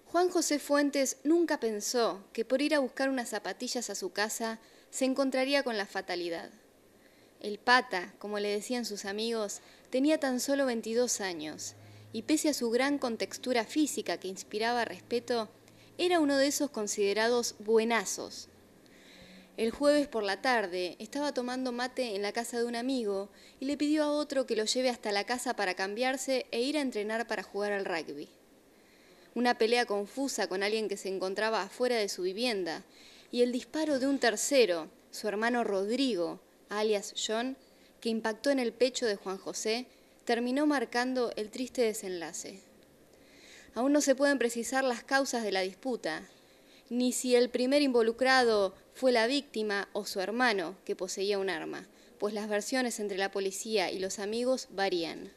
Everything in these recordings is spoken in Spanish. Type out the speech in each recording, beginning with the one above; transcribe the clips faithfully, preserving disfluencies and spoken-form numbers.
Juan José Fuentes nunca pensó que por ir a buscar unas zapatillas a su casa se encontraría con la fatalidad. El Pata, como le decían sus amigos, tenía tan solo veintidós años y pese a su gran contextura física que inspiraba respeto, era uno de esos considerados buenazos. El jueves por la tarde estaba tomando mate en la casa de un amigo y le pidió a otro que lo lleve hasta la casa para cambiarse e ir a entrenar para jugar al rugby. Una pelea confusa con alguien que se encontraba afuera de su vivienda y el disparo de un tercero, su hermano Rodrigo, alias John, que impactó en el pecho de Juan José, terminó marcando el triste desenlace. Aún no se pueden precisar las causas de la disputa, ni si el primer involucrado fue la víctima o su hermano, que poseía un arma, pues las versiones entre la policía y los amigos varían.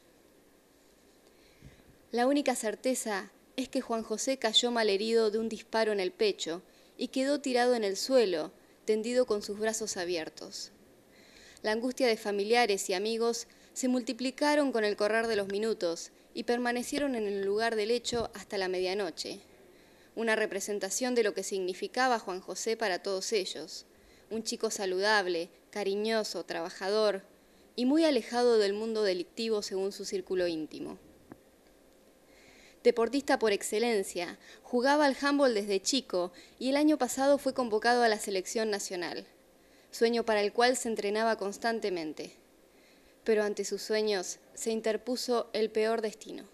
La única certeza es que Juan José cayó malherido de un disparo en el pecho y quedó tirado en el suelo, tendido con sus brazos abiertos. La angustia de familiares y amigos se multiplicaron con el correr de los minutos y permanecieron en el lugar del hecho hasta la medianoche. Una representación de lo que significaba Juan José para todos ellos. Un chico saludable, cariñoso, trabajador y muy alejado del mundo delictivo según su círculo íntimo. Deportista por excelencia, jugaba al handball desde chico y el año pasado fue convocado a la selección nacional, sueño para el cual se entrenaba constantemente. Pero ante sus sueños se interpuso el peor destino.